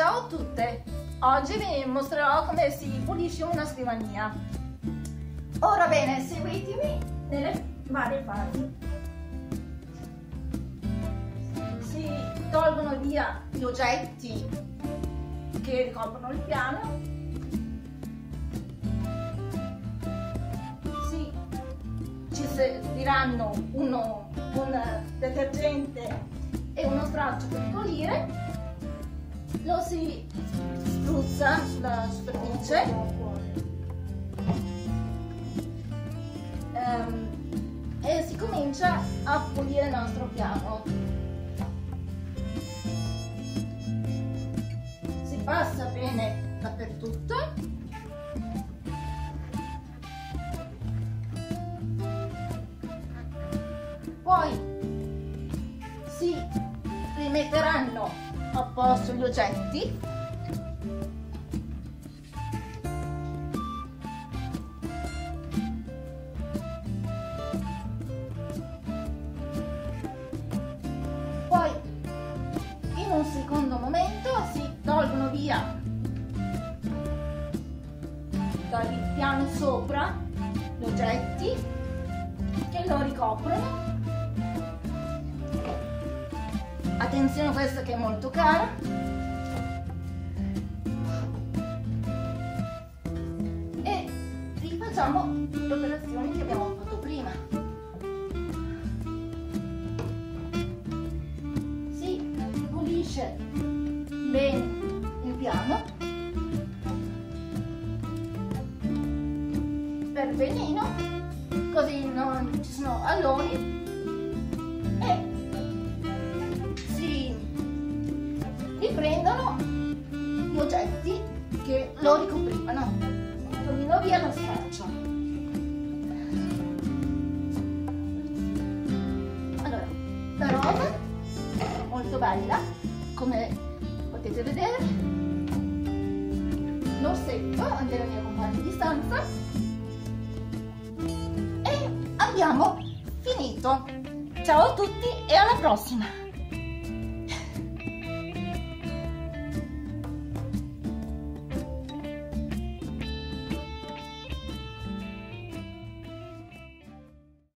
Ciao a tutte! Oggi vi mostrerò come si pulisce una scrivania. Ora bene, seguitemi nelle varie fasi. Si tolgono via gli oggetti che ricoprono il piano. Ci serviranno un detergente e uno straccio per pulire. Lo si spruzza sulla superficie e si comincia a pulire il nostro piano. Si passa bene dappertutto. Poi si rimetteranno a posto gli oggetti. Poi in un secondo momento si tolgono via dal piano sopra gli oggetti che lo ricoprono. Attenzione, questa che è molto cara. E rifacciamo le operazioni che abbiamo fatto prima. Si pulisce bene il piano per benino, così non ci sono alloni, e riprendono gli oggetti che lo ricoprivano, togliendo via lo straccio. Allora, la rosa è molto bella, come potete vedere. L'orsetto della mia compagna di stanza, e abbiamo finito. Ciao a tutti e alla prossima!